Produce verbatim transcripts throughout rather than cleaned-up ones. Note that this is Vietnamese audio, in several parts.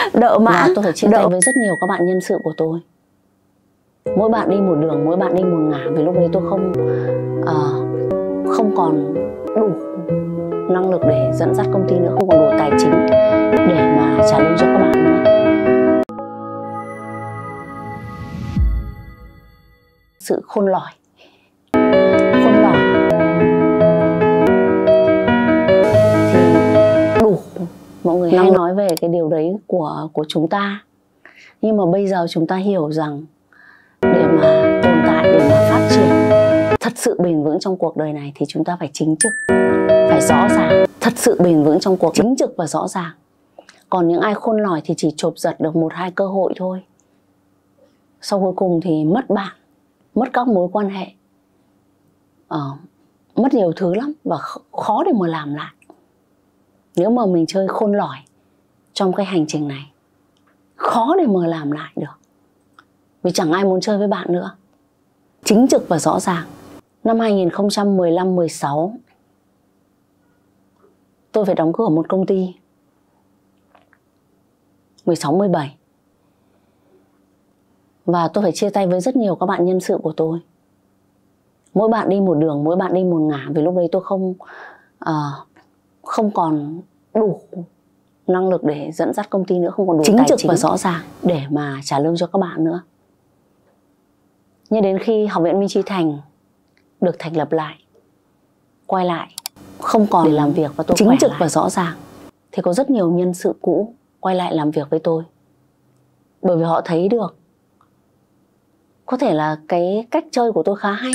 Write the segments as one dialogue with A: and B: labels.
A: Đợ mã.
B: Và tôi phải chia tay với rất nhiều các bạn nhân sự của tôi. Mỗi bạn đi một đường, mỗi bạn đi một ngả. Vì lúc đấy tôi không uh, không còn đủ năng lực để dẫn dắt công ty nữa, không còn đủ tài chính để mà trả lương cho các bạn nữa. Sự khôn lỏi, khôn lỏi thì đủ. Mọi người hay nói về cái điều đấy của của chúng ta, nhưng mà bây giờ chúng ta hiểu rằng để mà tồn tại, để mà phát triển thật sự bền vững trong cuộc đời này thì chúng ta phải chính trực, phải rõ ràng. Thật sự bền vững trong cuộc chính trực và rõ ràng. Còn những ai khôn lỏi thì chỉ chộp giật được một hai cơ hội thôi, sau cuối cùng thì mất bạn, mất các mối quan hệ, ờ, mất nhiều thứ lắm và khó để mà làm lại. Nếu mà mình chơi khôn lỏi trong cái hành trình này, khó để mà làm lại được, vì chẳng ai muốn chơi với bạn nữa. Chính trực và rõ ràng. Năm hai nghìn không trăm mười lăm mười sáu tôi phải đóng cửa một công ty. Mười sáu mười bảy và tôi phải chia tay với rất nhiều các bạn nhân sự của tôi. Mỗi bạn đi một đường, mỗi bạn đi một ngả. Vì lúc đấy tôi không uh, không còn đủ năng lực để dẫn dắt công ty nữa, không còn đủ chính tài trực chính và rõ ràng để mà trả lương cho các bạn nữa. Nhưng đến khi Học viện Minh Chí Thành được thành lập lại, quay lại không còn để làm việc và tôi chính trực lại và rõ ràng, thì có rất nhiều nhân sự cũ quay lại làm việc với tôi. Bởi vì họ thấy được có thể là cái cách chơi của tôi khá hay,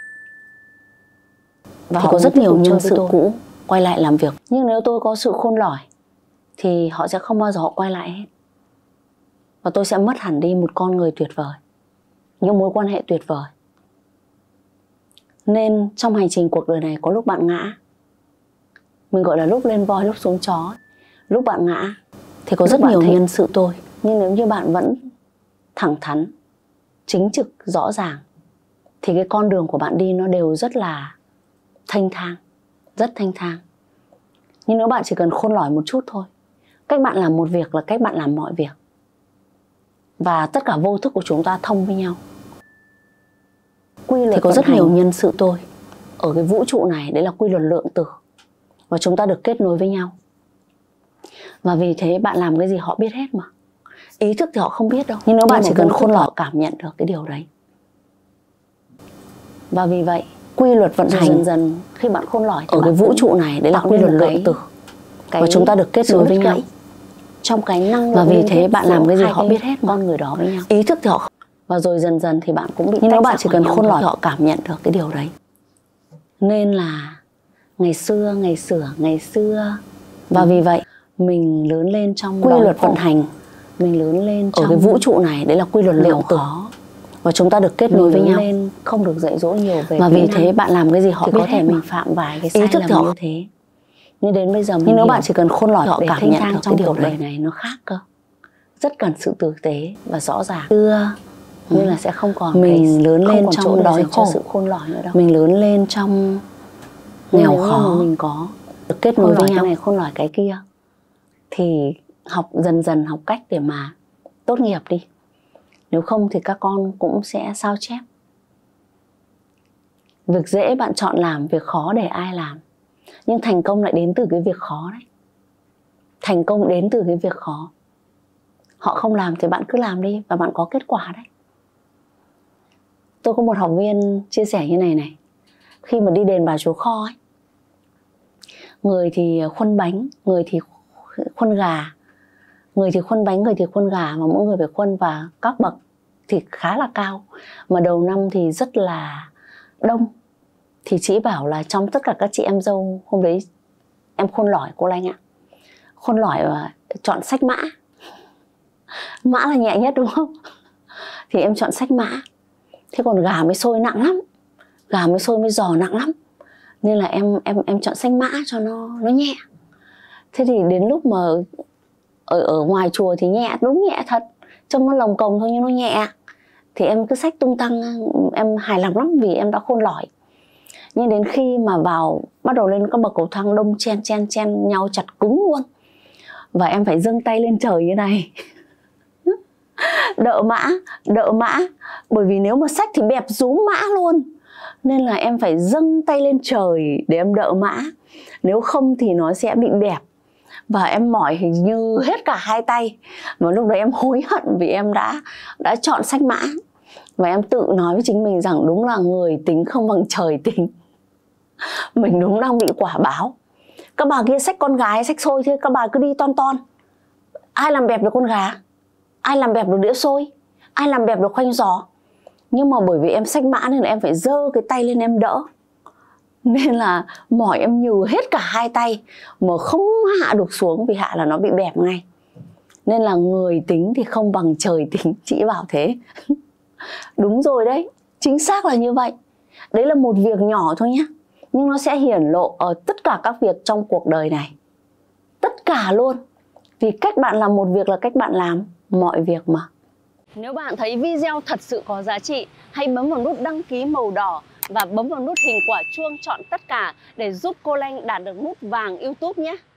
B: và thì họ có rất nhiều nhân sự cũ quay lại làm việc. Nhưng nếu tôi có sự khôn lỏi thì họ sẽ không bao giờ họ quay lại hết, và tôi sẽ mất hẳn đi một con người tuyệt vời, những mối quan hệ tuyệt vời. Nên trong hành trình cuộc đời này có lúc bạn ngã, mình gọi là lúc lên voi lúc xuống chó. Lúc bạn ngã thì có lúc rất nhiều nhân sự tôi, nhưng nếu như bạn vẫn thẳng thắn, chính trực, rõ ràng thì cái con đường của bạn đi nó đều rất là thanh thang, rất thanh thang. Nhưng nếu bạn chỉ cần khôn lỏi một chút thôi, cách bạn làm một việc là cách bạn làm mọi việc, và tất cả vô thức của chúng ta thông với nhau. Quy luật thì có rất hành. Nhiều nhân sự tôi ở cái vũ trụ này, đấy là quy luật lượng tử, và chúng ta được kết nối với nhau. Và vì thế bạn làm cái gì họ biết hết mà. Ý thức thì họ không biết đâu, nhưng nếu bạn chỉ cần khôn lỏi cảm nhận được cái điều đấy. Và vì vậy quy luật vận hành dần dần khi bạn khôn lỏi ở cái vũ trụ này, đấy là quy luật lượng tử, và chúng ta được kết nối với nhau trong cái năng. Và vì thế bạn làm cái gì họ biết hết con người đó với nhau. Ý thức thì họ không. Và rồi dần dần thì bạn cũng bị, nhưng nếu bạn chỉ cần khôn lỏi họ cảm nhận được cái điều đấy. Nên là ngày xưa, ngày xưa, ngày xưa. Và vì vậy mình lớn lên trong quy luật vận hành, mình lớn lên trong ở cái vũ trụ này, đấy là quy luật lượng tử, và chúng ta được kết nối với nhau. Nên không được dạy dỗ nhiều về. Và vì thế bạn làm cái gì họ biết có thể mình phạm vài cái sai lầm như thế. Nhưng đến bây giờ mình, nhưng nếu bạn chỉ cần khôn lỏi họ cảm nhận được trong cái điều đời này nó khác cơ, rất cần sự tử tế và rõ ràng. Xưa ừ. Nên là sẽ không còn mình cái, lớn lên trong đói khổ, sự khôn lỏi nữa đâu. Mình lớn lên trong nghèo khó, mình có được kết nối với nhau này, khôn lỏi cái kia, thì học dần dần học cách để mà tốt nghiệp đi. Nếu không thì các con cũng sẽ sao chép. Việc dễ bạn chọn làm, việc khó để ai làm. Nhưng thành công lại đến từ cái việc khó đấy. Thành công đến từ cái việc khó. Họ không làm thì bạn cứ làm đi và bạn có kết quả đấy. Tôi có một học viên chia sẻ như này này. Khi mà đi đền Bà Chúa Kho ấy, người thì khuân bánh, người thì khuân gà, người thì khuân bánh, người thì khuân gà, mà mỗi người phải khuân, và các bậc thì khá là cao, mà đầu năm thì rất là đông. Thì chị bảo là trong tất cả các chị em dâu hôm đấy em khôn lỏi cô Lanh ạ. Khôn lỏi và chọn sách mã. Mã là nhẹ nhất đúng không? Thì em chọn sách mã. Thế còn gà mới xôi nặng lắm, gà mới xôi mới giò nặng lắm, nên là em em em chọn sách mã cho nó nó nhẹ. Thế thì đến lúc mà ở ở ngoài chùa thì nhẹ, đúng nhẹ thật, trông nó lồng cồng thôi nhưng nó nhẹ. Thì em cứ xách tung tăng, em hài lòng lắm vì em đã khôn lỏi. Nhưng đến khi mà vào bắt đầu lên các bậc cầu thang đông chen chen chen nhau chặt cứng luôn, và em phải dâng tay lên trời như này. Đợ mã, đợ mã. Bởi vì nếu mà sách thì bẹp rúm mã luôn. Nên là em phải dâng tay lên trời để em đợ mã. Nếu không thì nó sẽ bị bẹp. Và em mỏi hình như hết cả hai tay. Và lúc đó em hối hận vì em đã đã chọn sách mã. Và em tự nói với chính mình rằng đúng là người tính không bằng trời tính. Mình đúng đang bị quả báo. Các bà kia sách con gái, sách xôi thế các bà cứ đi ton ton. Ai làm bẹp được con gà? Ai làm bẹp được đĩa xôi? Ai làm bẹp được khoanh giò? Nhưng mà bởi vì em sách mã nên là em phải giơ cái tay lên em đỡ. Nên là mỏi em nhừ hết cả hai tay mà không hạ được xuống, vì hạ là nó bị bẹp ngay. Nên là người tính thì không bằng trời tính, chị bảo thế. Đúng rồi đấy, chính xác là như vậy. Đấy là một việc nhỏ thôi nhé, nhưng nó sẽ hiển lộ ở tất cả các việc trong cuộc đời này. Tất cả luôn. Vì cách bạn làm một việc là cách bạn làm mọi việc mà. Nếu bạn thấy video thật sự có giá trị, hãy bấm vào nút đăng ký màu đỏ và bấm vào nút hình quả chuông chọn tất cả để giúp cô Lanh đạt được nút vàng YouTube nhé.